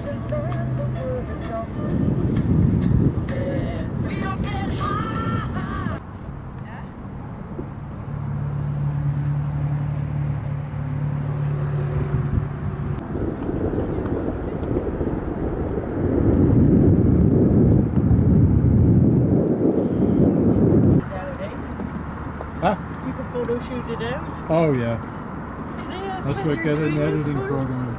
Huh? You can photo shoot it out. Oh yeah. Yeah, That's what getting an editing program